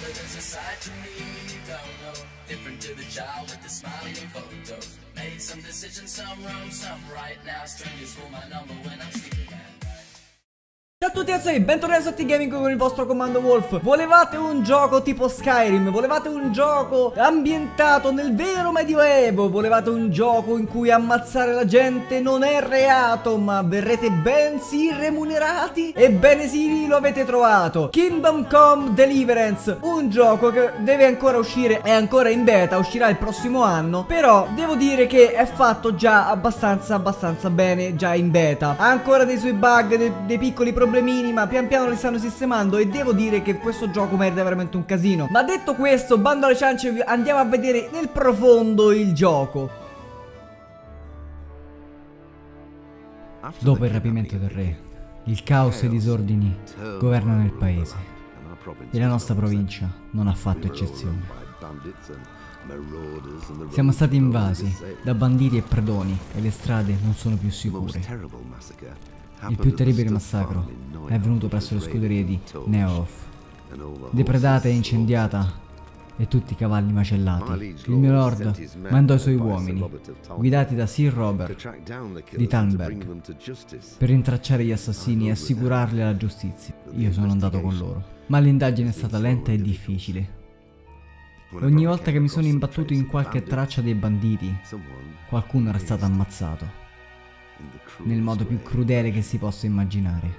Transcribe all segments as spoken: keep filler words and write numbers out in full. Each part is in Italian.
Ciao a tutti ragazzi, bentornati su T Gaming con il vostro Commando Wolf. Volevate un gioco tipo Skyrim? Volevate un gioco ambientato nel vero medioevo? Volevate un gioco in cui ammazzare la gente non è reato, ma verrete bensì remunerati? Ebbene sì, lo avete trovato. Kingdom Come Deliverance, un gioco che deve ancora uscire, è ancora in beta, uscirà il prossimo anno. Però devo dire che è fatto già abbastanza abbastanza bene già in beta. Ha ancora dei suoi bug, dei, dei piccoli problemi, ma pian piano li stanno sistemando e devo dire che questo gioco merita veramente un casino. Ma detto questo, bando alle ciance, andiamo a vedere nel profondo il gioco. Dopo il rapimento del re, il caos e i disordini governano il paese e la nostra provincia non ha fatto eccezione. Siamo stati invasi da banditi e predoni e le strade non sono più sicure. Il più terribile massacro è avvenuto presso le scuderie di Neof, depredata e incendiata e tutti i cavalli macellati. Il mio lord mandò i suoi uomini, guidati da Sir Robert di Tannberg, per rintracciare gli assassini e assicurarli alla giustizia. Io sono andato con loro, ma l'indagine è stata lenta e difficile. Ogni volta che mi sono imbattuto in qualche traccia dei banditi, qualcuno era stato ammazzato nel modo più crudele che si possa immaginare.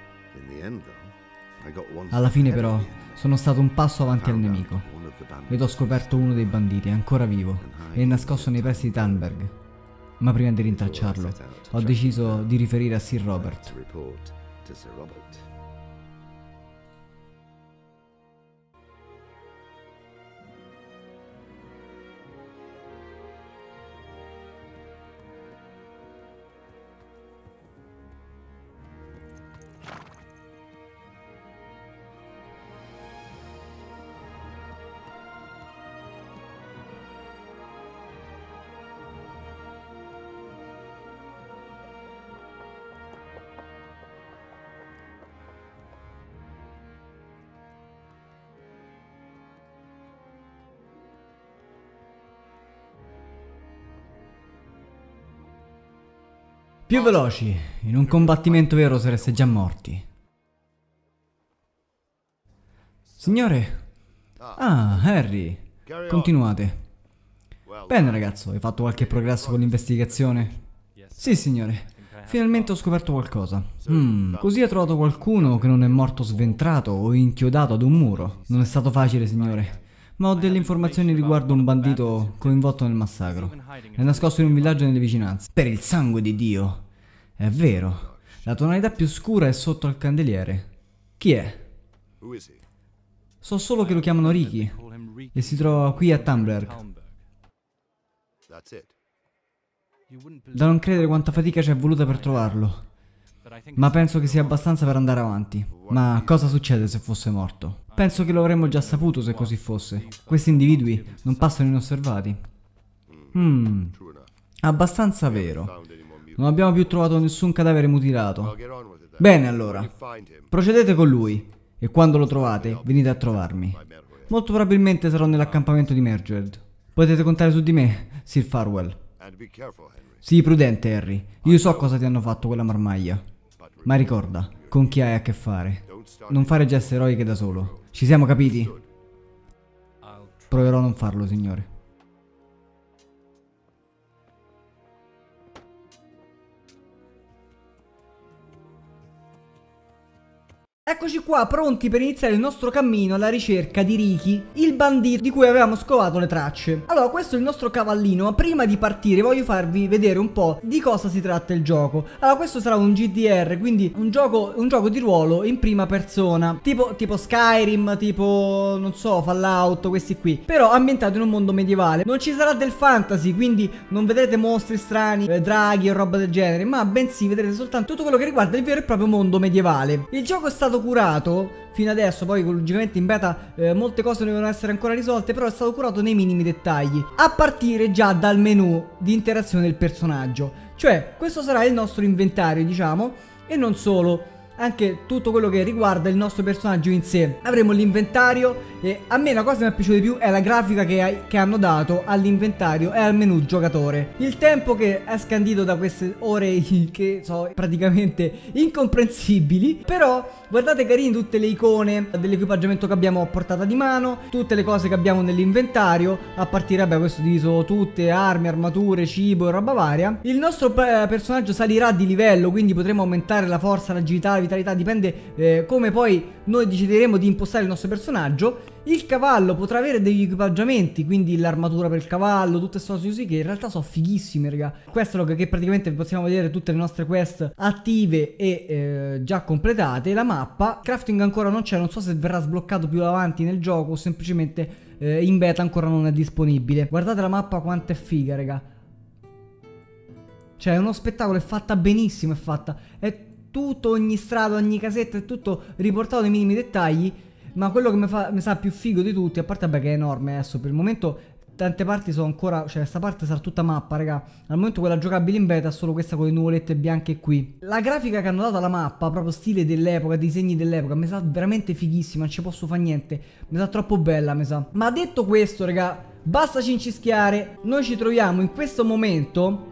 Alla fine però sono stato un passo avanti al nemico ed ho scoperto uno dei banditi ancora vivo e nascosto nei pressi di Tannberg. Ma prima di rintracciarlo ho deciso di riferire a Sir Robert. Più veloci, in un combattimento vero sareste già morti. Signore? Ah, Harry. Continuate. Bene ragazzo, hai fatto qualche progresso con l'investigazione? Sì signore, finalmente ho scoperto qualcosa. Hmm, così hai trovato qualcuno che non è morto sventrato o inchiodato ad un muro. Non è stato facile signore, ma ho delle informazioni riguardo un bandito coinvolto nel massacro. È nascosto in un villaggio nelle vicinanze. Per il sangue di Dio! È vero, la tonalità più scura è sotto al candeliere. Chi è? So solo che lo chiamano Ricky e si trova qui a Tannberg. Da non credere quanta fatica ci è voluta per trovarlo. Ma penso che sia abbastanza per andare avanti. Ma cosa succede se fosse morto? Penso che lo avremmo già saputo se così fosse. Questi individui non passano inosservati. Hmm, abbastanza vero. Non abbiamo più trovato nessun cadavere mutilato. Bene allora, procedete con lui e quando lo trovate venite a trovarmi. Molto probabilmente sarò nell'accampamento di Merged. Potete contare su di me, Sir Farwell. Sii prudente Harry, io so cosa ti hanno fatto quella marmaglia. Ma ricorda, con chi hai a che fare. Non fare geste eroiche da solo. Ci siamo capiti? Proverò a non farlo, signore. Eccoci qua, pronti per iniziare il nostro cammino alla ricerca di Ricky, il bandito di cui avevamo scovato le tracce. Allora, questo è il nostro cavallino, ma prima di partire voglio farvi vedere un po' di cosa si tratta il gioco. Allora, questo sarà un G D R, quindi un gioco, un gioco di ruolo in prima persona, tipo, tipo Skyrim, tipo, non so, Fallout, questi qui, però ambientato in un mondo medievale. Non ci sarà del fantasy, quindi non vedrete mostri strani, eh, draghi o roba del genere, ma bensì vedrete soltanto tutto quello che riguarda il vero e proprio mondo medievale. Il gioco è stato curato fino adesso, poi logicamente in beta eh, molte cose devono essere ancora risolte, però è stato curato nei minimi dettagli, a partire già dal menu di interazione del personaggio. Cioè, questo sarà il nostro inventario, diciamo, e non solo. anche tutto quello che riguarda il nostro personaggio in sé. Avremo l'inventario e a me la cosa che mi è piaciuta di più è la grafica che, che hanno dato all'inventario e al menu giocatore. Il tempo che è scandito da queste ore che sono praticamente incomprensibili, però guardate carine tutte le icone dell'equipaggiamento che abbiamo a portata di mano, tutte le cose che abbiamo nell'inventario, a partire, vabbè, questo diviso tutte, armi, armature, cibo e roba varia. Il nostro eh, personaggio salirà di livello, quindi potremo aumentare la forza, l'agilità, la vitalità, dipende eh, come poi noi decideremo di impostare il nostro personaggio. Il cavallo potrà avere degli equipaggiamenti, quindi l'armatura per il cavallo, tutte queste cose così che in realtà sono fighissime, raga. Questo è lo che praticamente possiamo vedere tutte le nostre quest attive e eh, già completate. La mappa, crafting ancora non c'è, non so se verrà sbloccato più avanti nel gioco o semplicemente eh, in beta ancora non è disponibile. Guardate la mappa quanto è figa, raga. Cioè è uno spettacolo, è fatta benissimo, è fatta, è tutto, ogni strada, ogni casetta, è tutto riportato nei minimi dettagli. Ma quello che mi, fa, mi sa più figo di tutti, a parte vabbè che è enorme adesso, per il momento tante parti sono ancora, cioè questa parte sarà tutta mappa, raga. Al momento quella giocabile in beta è solo questa con le nuvolette bianche qui. La grafica che hanno dato alla mappa, proprio stile dell'epoca, disegni dell'epoca, mi sa veramente fighissima, non ci posso fare niente. Mi sa troppo bella, mi sa. Ma detto questo, raga, basta cincischiare. Noi ci troviamo in questo momento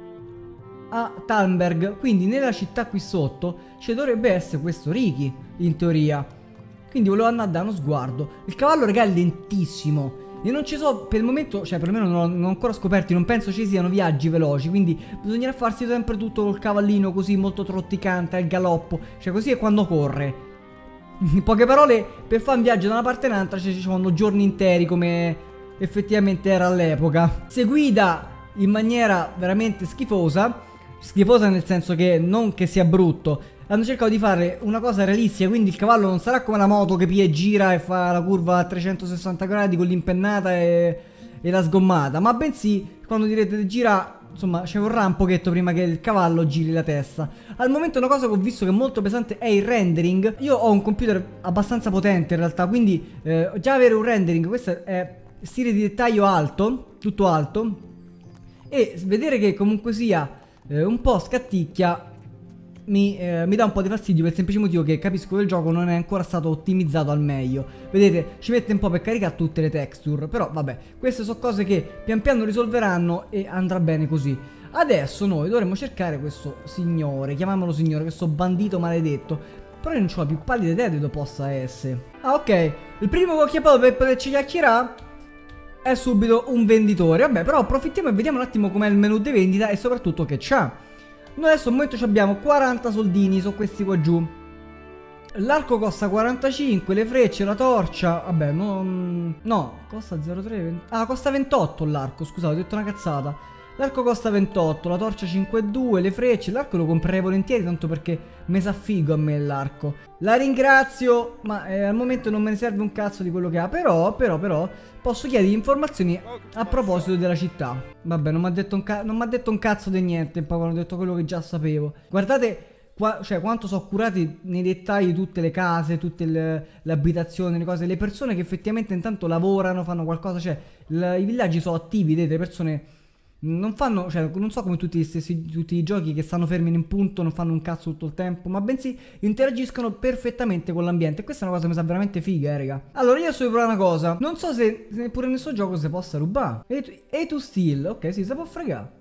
a Talmberg, quindi nella città qui sotto ci dovrebbe essere questo Ricky, in teoria. Quindi volevo andare a dare uno sguardo. Il cavallo, raga, è lentissimo. Io non ci so, per il momento, cioè perlomeno non, non ho ancora scoperti, non penso ci siano viaggi veloci, quindi bisognerà farsi sempre tutto col cavallino così molto trotticante, al galoppo. Cioè così è quando corre. In poche parole, per fare un viaggio da una parte all'altra cioè, ci sono giorni interi come effettivamente era all'epoca. Se guida in maniera veramente schifosa, schifosa nel senso che non che sia brutto, hanno cercato di fare una cosa realistica, quindi il cavallo non sarà come la moto che pia e gira e fa la curva a trecentosessanta gradi con l'impennata e, e la sgommata, ma bensì quando direte gira, insomma c'è un un pochetto prima che il cavallo giri la testa. Al momento una cosa che ho visto che è molto pesante è il rendering. Io ho un computer abbastanza potente in realtà, quindi eh, già avere un rendering, questo è stile di dettaglio alto, tutto alto, e vedere che comunque sia eh, un po' scatticchia Mi, eh, mi dà un po' di fastidio per il semplice motivo che capisco che il gioco non è ancora stato ottimizzato al meglio. Vedete, ci mette un po' per caricare tutte le texture, però vabbè, queste sono cose che pian piano risolveranno e andrà bene così. Adesso noi dovremmo cercare questo signore, chiamiamolo signore, questo bandito maledetto. Però io non ho la più pallida idea di dove possa essere. Ah, ok, il primo che ho chiamato per poterci chiacchierare è subito un venditore. Vabbè, però approfittiamo e vediamo un attimo com'è il menu di vendita e soprattutto che c'ha. Noi adesso al momento abbiamo quaranta soldini, sono questi qua giù. L'arco costa quarantacinque, le frecce, la torcia, vabbè, non... no, costa zero virgola tre, venti... ah, costa ventotto l'arco, scusate, ho detto una cazzata. L'arco costa ventotto, la torcia cinque virgola due, le frecce, l'arco lo comprerei volentieri tanto perché mi sa figo a me l'arco. La ringrazio, ma eh, al momento non me ne serve un cazzo di quello che ha, però, però, però, posso chiedere informazioni a proposito della città. Vabbè, non mi ha detto, detto un cazzo di niente, poi hanno detto quello che già sapevo. Guardate... Qua, cioè quanto sono curati nei dettagli tutte le case, tutte le, le abitazioni, le cose, le persone che effettivamente intanto lavorano, fanno qualcosa, cioè il, i villaggi sono attivi, vedete, le persone non fanno, cioè non so come tutti, stessi, tutti i giochi che stanno fermi in un punto, non fanno un cazzo tutto il tempo, ma bensì interagiscono perfettamente con l'ambiente e questa è una cosa che mi sa veramente figa, eh, raga. Allora io sto provare una cosa, non so se, se pure nel suo gioco si possa rubare. E tu steal, ok, sì, si può fregare.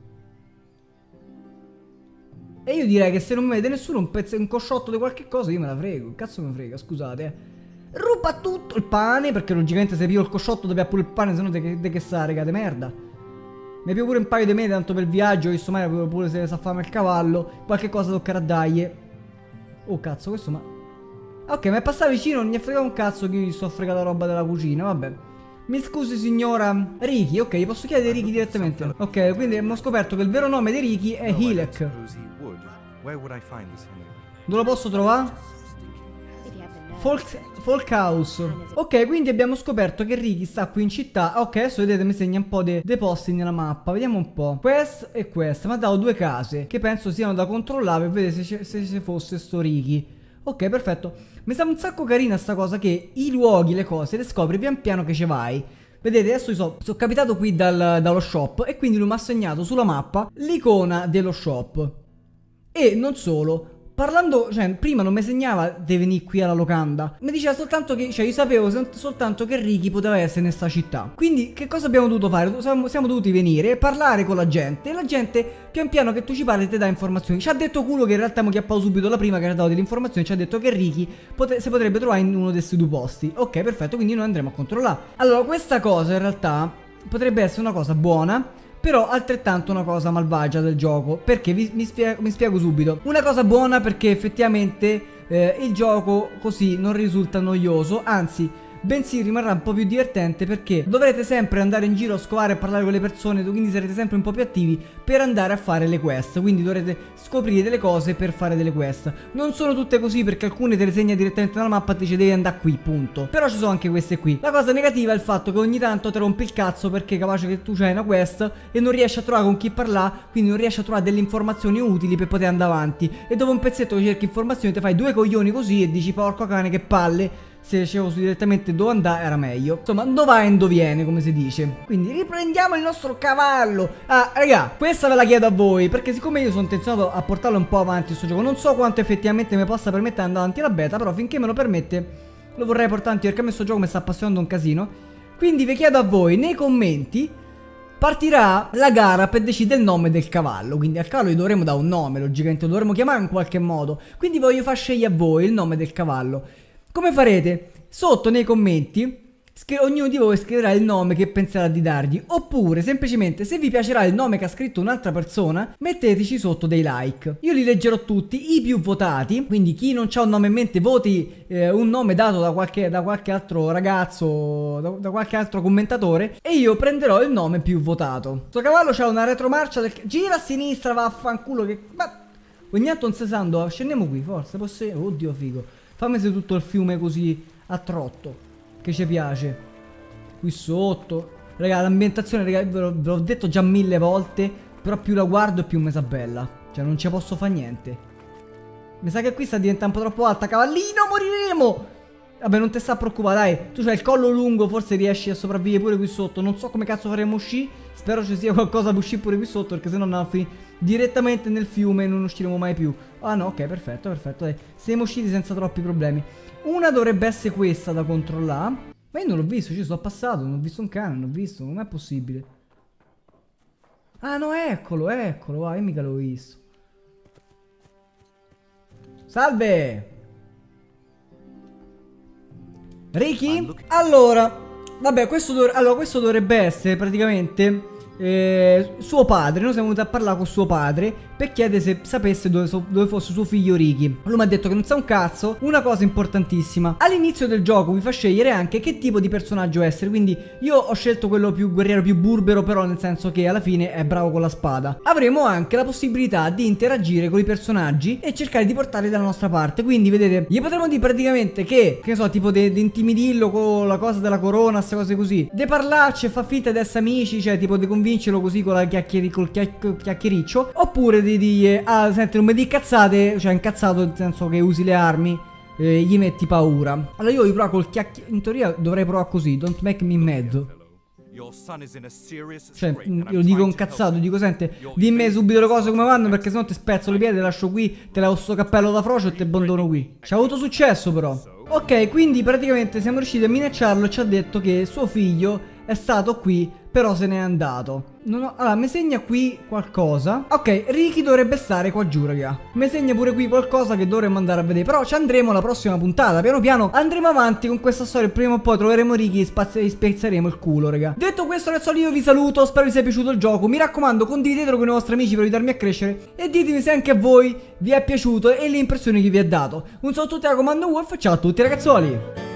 E io direi che se non mi vede nessuno un pezzo, un cosciotto di qualche cosa, io me la frego. Cazzo me frega, scusate. Eh. Ruba tutto il pane, perché logicamente se pio il cosciotto deve pure il pane, se no de, de che sa, raga, de merda. Mi più pure un paio di mele tanto per il viaggio, visto mai pure se sa fame il cavallo. Qualche cosa toccherà dargli. Oh cazzo, questo ma... Ok, ma è passato vicino, non gli è fregato un cazzo che io gli sto a fregare la roba della cucina, vabbè. Mi scusi signora Ricky, ok, gli posso chiedere Ricky direttamente. Ok, quindi abbiamo scoperto che il vero nome di Ricky è Hilek. Dove lo posso trovare? Folk, Folk House. Ok, quindi abbiamo scoperto che Ricky sta qui in città. Ok, adesso vedete mi segna un po' dei posti nella mappa. Vediamo un po'. Quest e quest. Mi ha dato due case che penso siano da controllare per vedere se, se, se fosse sto Ricky. Ok, perfetto. Mi sta un sacco carina sta cosa che i luoghi, le cose, le scopri pian piano che ci vai. Vedete, adesso io so, sono capitato qui dal, dallo shop e quindi lui mi ha segnato sulla mappa l'icona dello shop. E non solo, parlando, cioè, prima non mi segnava di venire qui alla locanda. Mi diceva soltanto che, cioè, io sapevo sol- soltanto che Ricky poteva essere in sta città. Quindi, che cosa abbiamo dovuto fare? Siamo, siamo dovuti venire, parlare con la gente. E la gente, pian piano che tu ci parli, ti dà informazioni. Ci ha detto culo che in realtà mi chiappavo subito la prima che ci ha dato delle informazioni. Ci ha detto che Ricky potre- si potrebbe trovare in uno di questi due posti. Ok, perfetto, quindi noi andremo a controllare. Allora, questa cosa in realtà potrebbe essere una cosa buona, però altrettanto una cosa malvagia del gioco. Perché vi, mi, spiego, mi spiego subito. Una cosa buona perché effettivamente eh, il gioco così non risulta noioso, anzi bensì rimarrà un po' più divertente, perché dovrete sempre andare in giro a scovare e parlare con le persone, quindi sarete sempre un po' più attivi per andare a fare le quest. Quindi dovrete scoprire delle cose per fare delle quest. Non sono tutte così, perché alcune te le segna direttamente dalla mappa e ti dice devi andare qui, punto. Però ci sono anche queste qui. La cosa negativa è il fatto che ogni tanto ti rompi il cazzo, perché è capace che tu c'hai una quest e non riesci a trovare con chi parlare, quindi non riesci a trovare delle informazioni utili per poter andare avanti. E dopo un pezzetto che cerchi informazioni ti fai due coglioni così e dici porco cane che palle. Se dicevo direttamente dove andare era meglio. Insomma, dove endo viene, come si dice. Quindi riprendiamo il nostro cavallo. Ah, raga, questa ve la chiedo a voi, perché siccome io sono intenzionato a portarlo un po' avanti questo gioco, non so quanto effettivamente mi possa permettere di andare avanti la beta, però finché me lo permette lo vorrei portare avanti, perché a me questo gioco mi sta appassionando un casino. Quindi vi chiedo a voi, nei commenti partirà la gara per decidere il nome del cavallo. Quindi al cavallo gli dovremo dare un nome, logicamente lo dovremo chiamare in qualche modo. Quindi voglio far scegliere a voi il nome del cavallo. Come farete? Sotto nei commenti ognuno di voi scriverà il nome che penserà di dargli. Oppure semplicemente, se vi piacerà il nome che ha scritto un'altra persona, metteteci sotto dei like. Io li leggerò tutti, i più votati. Quindi chi non ha un nome in mente voti eh, un nome dato da qualche, da qualche altro ragazzo, da, da qualche altro commentatore, e io prenderò il nome più votato. Questo cavallo c'ha una retromarcia del... Gira a sinistra, vaffanculo che... Ma... ogni tanto non si sa dove. Scendiamo qui, forse, possiamo... Oddio figo. Fammi se tutto il fiume così a trotto, che ci piace. Qui sotto. Raga, l'ambientazione, raga, ve l'ho, ve l'ho detto già mille volte, però più la guardo e più mi sa bella. Cioè non ci posso fare niente. Mi sa che qui sta diventando un po' troppo alta. Cavallino, moriremo! Vabbè, non ti sta preoccupare, dai. Tu c'hai il collo lungo, forse riesci a sopravvivere pure qui sotto. Non so come cazzo faremo uscire. Spero ci sia qualcosa per uscire pure qui sotto, perché sennò andiamo a finire direttamente nel fiume e non usciremo mai più. Ah no, ok, perfetto, perfetto, dai. Siamo usciti senza troppi problemi. Una dovrebbe essere questa da controllare. Ma io non l'ho visto, ci sono passato, non ho visto un cane, non ho visto, non è possibile. Ah no, eccolo, eccolo, va, io mica l'ho visto. Salve! Ricky? Allora, vabbè, questo, dov allora, questo dovrebbe essere praticamente eh, suo padre. Noi siamo venuti a parlare con suo padre per chiedere se sapesse dove, so dove fosse suo figlio Ricky. Lui mi ha detto che non sa un cazzo. Una cosa importantissima: all'inizio del gioco vi fa scegliere anche che tipo di personaggio essere. Quindi io ho scelto quello più guerriero, più burbero, però nel senso che alla fine è bravo con la spada. Avremo anche la possibilità di interagire con i personaggi e cercare di portarli dalla nostra parte. Quindi vedete, gli potremmo dire praticamente che, che ne so, tipo di intimidirlo con la cosa della corona, queste cose così, di parlarci e fa finta di essere amici, cioè tipo di convincerlo così con la chiacchieri, col chiac chiacchiericcio. Oppure di dire, ah senti, non mi di cazzate, cioè incazzato nel senso che usi le armi, eh, gli metti paura. Allora io voglio provare col chiacchiere, in teoria dovrei provare così, don't make me mad. Cioè io dico incazzato, dico senti, dimmi subito le cose come vanno, perché sennò ti spezzo le piedi, te lascio qui, te levo sto cappello da frocio e ti abbandono qui. Ci ha avuto successo però. Ok, quindi praticamente siamo riusciti a minacciarlo e ci ha detto che suo figlio è stato qui, però se n'è andato. Non ho... Allora, mi segna qui qualcosa. Ok, Ricky dovrebbe stare qua giù, raga. Mi segna pure qui qualcosa che dovremmo andare a vedere. Però ci andremo alla prossima puntata. Piano piano andremo avanti con questa storia. Prima o poi troveremo Ricky e gli spezzeremo il culo, raga. Detto questo, ragazzi, io vi saluto. Spero vi sia piaciuto il gioco. Mi raccomando, condividetelo con i vostri amici per aiutarmi a crescere. E ditemi se anche a voi vi è piaciuto e le impressioni che vi ha dato. Un saluto a tutti da Comando Wolf. Ciao a tutti, ragazzuoli.